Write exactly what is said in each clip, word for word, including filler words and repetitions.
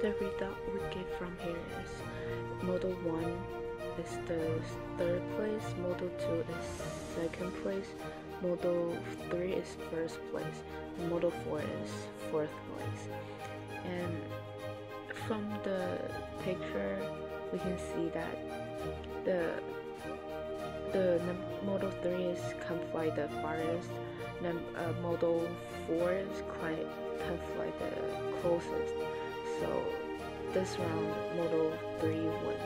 the result we get from here is Model one is the third place, Model two is second place, Model three is first place, and Model four is fourth place. And from the picture, we can see that the the Model three is can fly the farthest, and uh, Model four is quite can fly the closest. So this round, Model three won.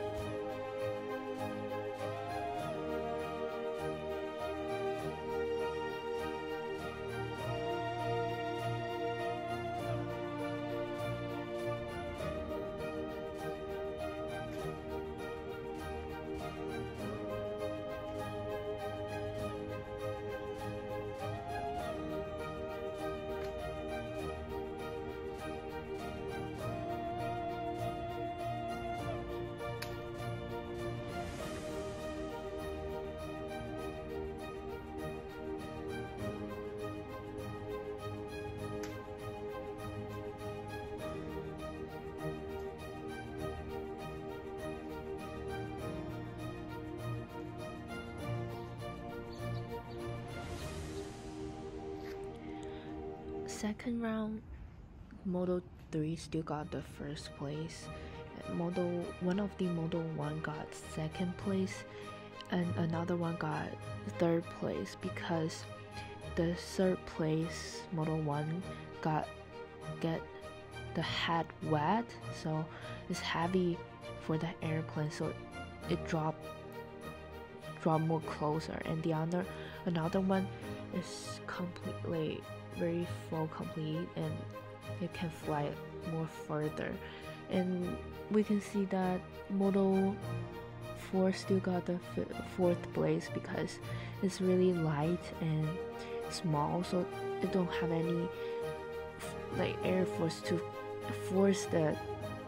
Second round, Model three still got the first place. Model one of the Model one got second place, and another one got third place because the third place Model one got get the head wet, so it's heavy for the airplane, so it dropped drop more closer, and the other another one is completely very full complete, and it can fly more further. And we can see that Model four still got the fourth place because it's really light and small, so it don't have any like air force to force the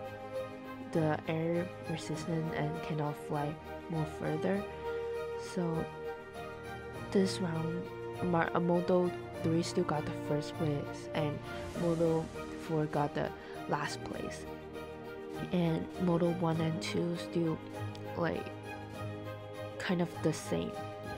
the air resistance and cannot fly more further. So this round, a Model three still got the first place, and Model four got the last place. And Model one and two still like kind of the same.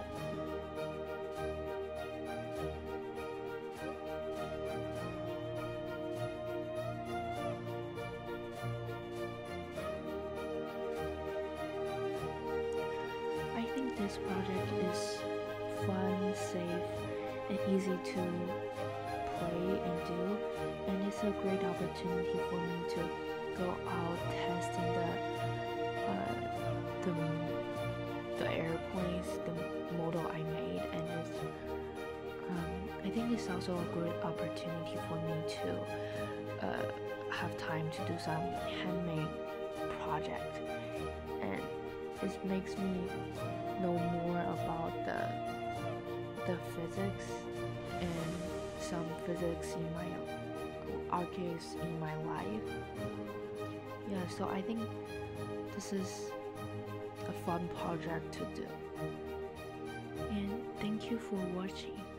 I think this project is fun, safe, and easy to play and do, and it's a great opportunity for me to go out testing the uh, the the airplanes, the model I made, and it's um, I think it's also a good opportunity for me to uh, have time to do some handmade project, and it makes me know more about the the physics and some physics in my argues in my life. Yeah, so I think this is a fun project to do. And thank you for watching.